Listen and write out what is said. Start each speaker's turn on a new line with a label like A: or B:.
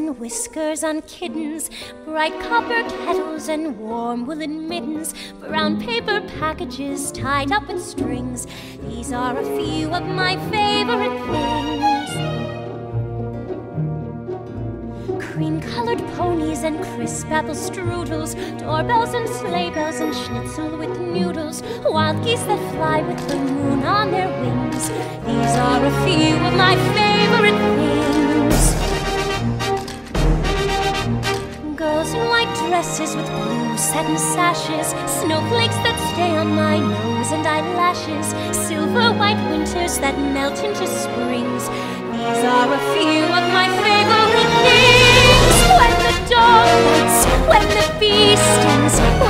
A: and whiskers on kittens, bright copper kettles and warm woolen mittens, brown paper packages tied up with strings. These are a few of my favorite things. Cream-colored ponies and crisp apple strudels, doorbells and sleigh bells and schnitzel with noodles, wild geese that fly with the moon on their wings. These are a few of my favorite things. Girls in white dresses with blue satin sashes, snowflakes that stay on my nose and eyelashes, silver white winters that melt into springs. These are a few of my favorite things. When the dog bites, when the bee stings,